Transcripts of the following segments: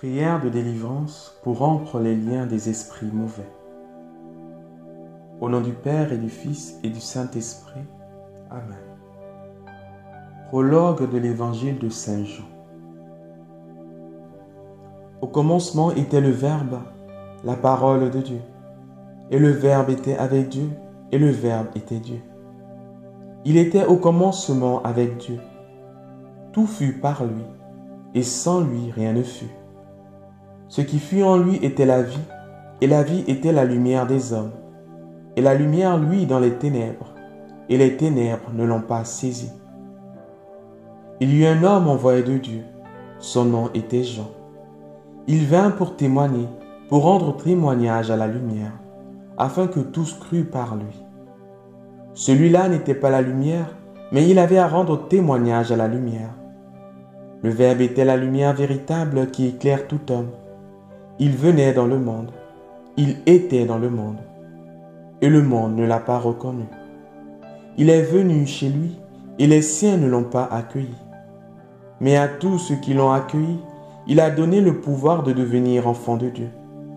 Prière de délivrance pour rompre les liens des esprits mauvais. Au nom du Père et du Fils et du Saint-Esprit. Amen. Prologue de l'Évangile de Saint Jean. Au commencement était le Verbe, la parole de Dieu. Et le Verbe était avec Dieu, et le Verbe était Dieu. Il était au commencement avec Dieu. Tout fut par lui, et sans lui rien ne fut. Ce qui fut en lui était la vie, et la vie était la lumière des hommes. Et la lumière luit dans les ténèbres, et les ténèbres ne l'ont pas saisi. Il y eut un homme envoyé de Dieu, son nom était Jean. Il vint pour témoigner, pour rendre témoignage à la lumière, afin que tous cruent par lui. Celui-là n'était pas la lumière, mais il avait à rendre témoignage à la lumière. Le Verbe était la lumière véritable qui éclaire tout homme. Il venait dans le monde, il était dans le monde, et le monde ne l'a pas reconnu. Il est venu chez lui, et les siens ne l'ont pas accueilli. Mais à tous ceux qui l'ont accueilli, il a donné le pouvoir de devenir enfants de Dieu.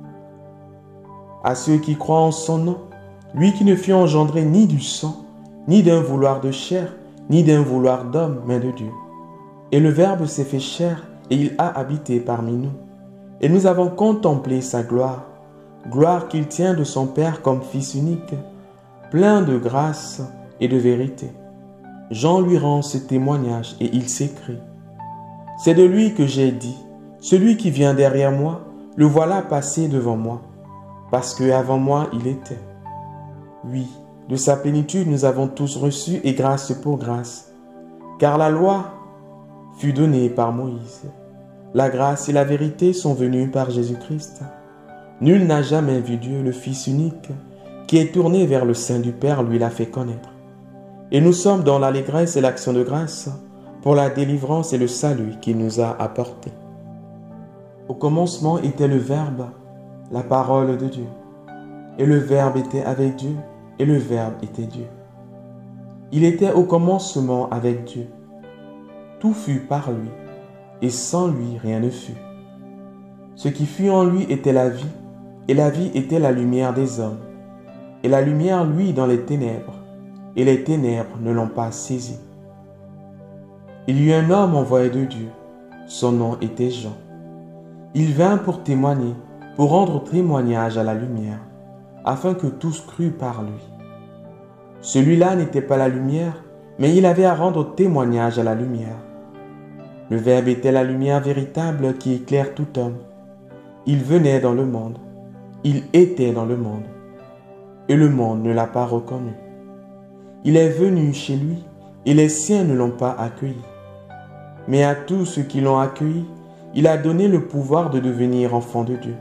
À ceux qui croient en son nom, lui qui ne fut engendré ni du sang, ni d'un vouloir de chair, ni d'un vouloir d'homme, mais de Dieu. Et le Verbe s'est fait chair, et il a habité parmi nous. Et nous avons contemplé sa gloire, gloire qu'il tient de son Père comme Fils unique, plein de grâce et de vérité. Jean lui rend ce témoignage et il s'écrie : c'est de lui que j'ai dit, celui qui vient derrière moi, le voilà passé devant moi, parce que avant moi il était. Oui, de sa plénitude nous avons tous reçu et grâce pour grâce, car la loi fut donnée par Moïse. La grâce et la vérité sont venues par Jésus-Christ. Nul n'a jamais vu Dieu, le Fils unique, qui est tourné vers le sein du Père, lui l'a fait connaître. Et nous sommes dans l'allégresse et l'action de grâce pour la délivrance et le salut qu'il nous a apporté. Au commencement était le Verbe, la parole de Dieu. Et le Verbe était avec Dieu, et le Verbe était Dieu. Il était au commencement avec Dieu. Tout fut par lui, et sans lui rien ne fut. Ce qui fut en lui était la vie, et la vie était la lumière des hommes. Et la lumière luit dans les ténèbres, et les ténèbres ne l'ont pas saisi. Il y eut un homme envoyé de Dieu, son nom était Jean. Il vint pour témoigner, pour rendre témoignage à la lumière, afin que tous cruent par lui. Celui-là n'était pas la lumière, mais il avait à rendre témoignage à la lumière. Le Verbe était la lumière véritable qui éclaire tout homme. Il venait dans le monde, il était dans le monde, et le monde ne l'a pas reconnu. Il est venu chez lui, et les siens ne l'ont pas accueilli. Mais à tous ceux qui l'ont accueilli, il a donné le pouvoir de devenir enfants de Dieu.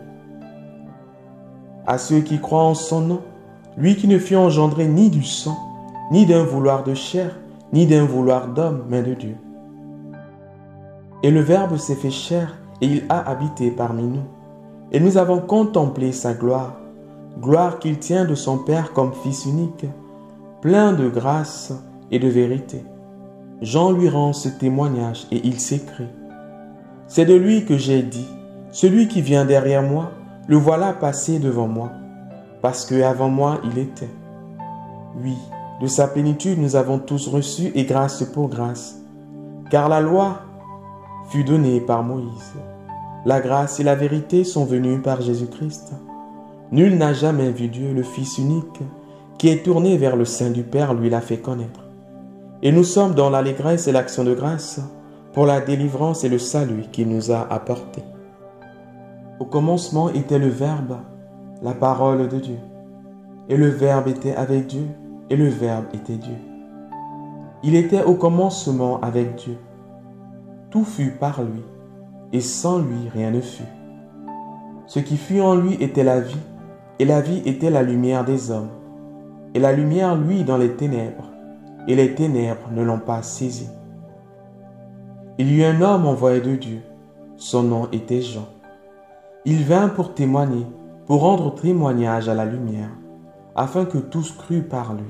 À ceux qui croient en son nom, lui qui ne fut engendré ni du sang, ni d'un vouloir de chair, ni d'un vouloir d'homme, mais de Dieu. Et le Verbe s'est fait chair, et il a habité parmi nous. Et nous avons contemplé sa gloire, gloire qu'il tient de son Père comme Fils unique, plein de grâce et de vérité. Jean lui rend ce témoignage et il s'écrie : c'est de lui que j'ai dit, celui qui vient derrière moi, le voilà passé devant moi, parce que avant moi il était. Oui, de sa plénitude nous avons tous reçu et grâce pour grâce, car la loi fut donnée par Moïse. La grâce et la vérité sont venues par Jésus-Christ. Nul n'a jamais vu Dieu, le Fils unique, qui est tourné vers le sein du Père, lui l'a fait connaître. Et nous sommes dans l'allégresse et l'action de grâce pour la délivrance et le salut qu'il nous a apporté. Au commencement était le Verbe, la parole de Dieu. Et le Verbe était avec Dieu, et le Verbe était Dieu. Il était au commencement avec Dieu. Tout fut par lui, et sans lui rien ne fut. Ce qui fut en lui était la vie, et la vie était la lumière des hommes. Et la lumière luit dans les ténèbres, et les ténèbres ne l'ont pas saisi. Il y eut un homme envoyé de Dieu, son nom était Jean. Il vint pour témoigner, pour rendre témoignage à la lumière, afin que tous cruent par lui.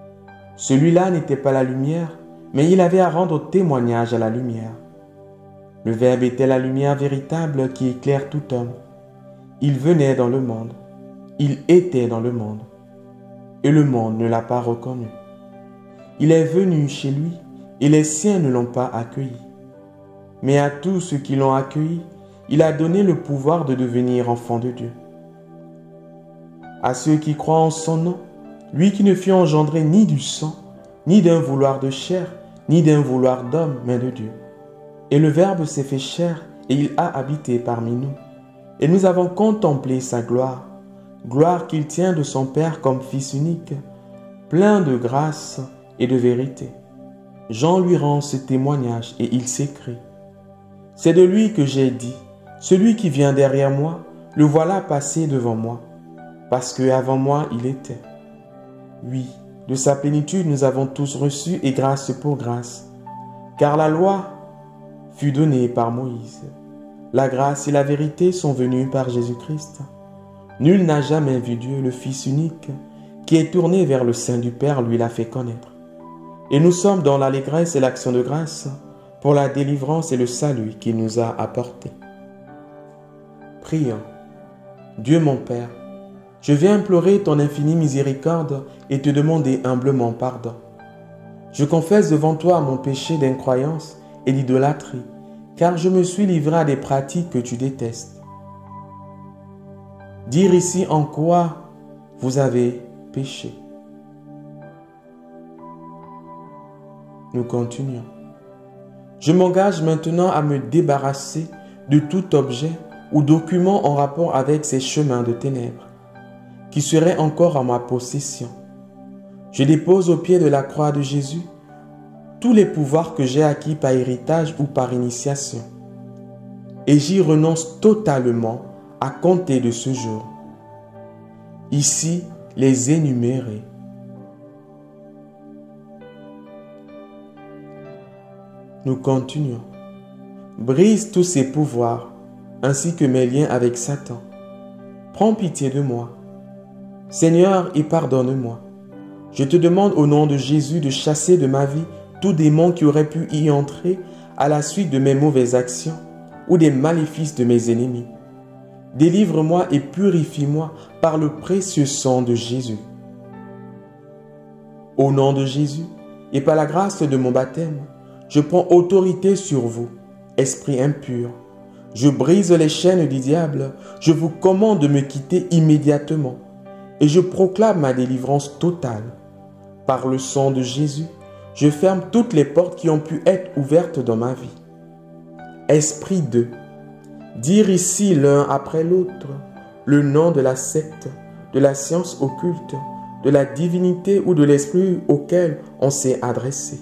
Celui-là n'était pas la lumière, mais il avait à rendre témoignage à la lumière. Le Verbe était la lumière véritable qui éclaire tout homme. Il venait dans le monde. Il était dans le monde. Et le monde ne l'a pas reconnu. Il est venu chez lui et les siens ne l'ont pas accueilli. Mais à tous ceux qui l'ont accueilli, il a donné le pouvoir de devenir enfants de Dieu. À ceux qui croient en son nom, lui qui ne fut engendré ni du sang, ni d'un vouloir de chair, ni d'un vouloir d'homme, mais de Dieu. Et le Verbe s'est fait chair et il a habité parmi nous. Et nous avons contemplé sa gloire, gloire qu'il tient de son Père comme Fils unique, plein de grâce et de vérité. Jean lui rend ce témoignage et il s'écrie: c'est de lui que j'ai dit, celui qui vient derrière moi, le voilà passé devant moi, parce que avant moi il était. Oui, de sa plénitude nous avons tous reçu et grâce pour grâce, car la loi fut donnée par Moïse. La grâce et la vérité sont venues par Jésus-Christ. Nul n'a jamais vu Dieu, le Fils unique, qui est tourné vers le sein du Père, lui l'a fait connaître. Et nous sommes dans l'allégresse et l'action de grâce pour la délivrance et le salut qu'il nous a apporté. Prions. Dieu mon Père, je viens implorer ton infinie miséricorde et te demander humblement pardon. Je confesse devant toi mon péché d'incroyance et d'idolâtrie, car je me suis livré à des pratiques que tu détestes. Dire ici en quoi vous avez péché. Nous continuons. Je m'engage maintenant à me débarrasser de tout objet ou document en rapport avec ces chemins de ténèbres, qui seraient encore en ma possession. Je dépose au pied de la croix de Jésus tous les pouvoirs que j'ai acquis par héritage ou par initiation, et j'y renonce totalement à compter de ce jour. Ici, les énumérés. Nous continuons. Brise tous ces pouvoirs, ainsi que mes liens avec Satan. Prends pitié de moi. Seigneur, et pardonne-moi. Je te demande au nom de Jésus de chasser de ma vie tout démon qui aurait pu y entrer à la suite de mes mauvaises actions ou des maléfices de mes ennemis. Délivre-moi et purifie-moi par le précieux sang de Jésus. Au nom de Jésus et par la grâce de mon baptême, je prends autorité sur vous, esprit impur. Je brise les chaînes du diable, je vous commande de me quitter immédiatement et je proclame ma délivrance totale. Par le sang de Jésus, je ferme toutes les portes qui ont pu être ouvertes dans ma vie. Esprit de dire ici l'un après l'autre le nom de la secte, de la science occulte, de la divinité ou de l'esprit auquel on s'est adressé.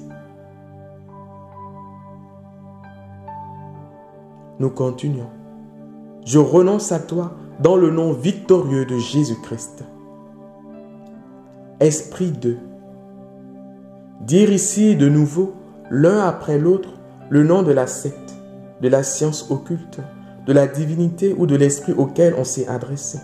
Nous continuons. Je renonce à toi dans le nom victorieux de Jésus-Christ. Esprit de dire ici de nouveau, l'un après l'autre, le nom de la secte, de la science occulte, de la divinité ou de l'esprit auquel on s'est adressé.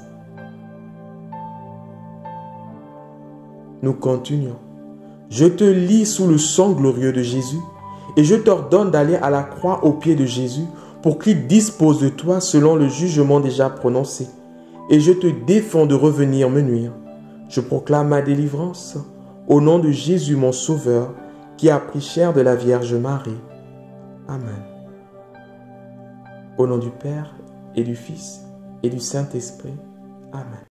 Nous continuons. Je te lie sous le sang glorieux de Jésus et je t'ordonne d'aller à la croix au pied de Jésus pour qu'il dispose de toi selon le jugement déjà prononcé. Et je te défends de revenir me nuire. Je proclame ma délivrance au nom de Jésus mon Sauveur, qui a pris chair de la Vierge Marie. Amen. Au nom du Père et du Fils et du Saint-Esprit. Amen.